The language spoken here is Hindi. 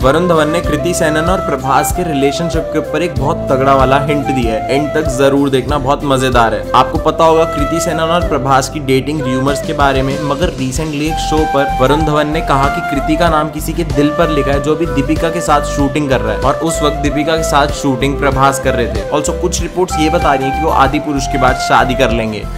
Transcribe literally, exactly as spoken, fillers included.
वरुण धवन ने कृति सेनन और प्रभास के रिलेशनशिप के ऊपर एक बहुत तगड़ा वाला हिंट दिया है, एंड तक जरूर देखना, बहुत मजेदार है। आपको पता होगा कृति सेनन और प्रभास की डेटिंग र्यूमर्स के बारे में, मगर रिसेंटली एक शो पर वरुण धवन ने कहा कि कृति का नाम किसी के दिल पर लिखा है जो अभी दीपिका के साथ शूटिंग कर रहा है, और उस वक्त दीपिका के साथ शूटिंग प्रभास कर रहे थे। ऑल्सो कुछ रिपोर्ट्स ये बता रही है कि वो आदि पुरुष के बाद शादी कर लेंगे।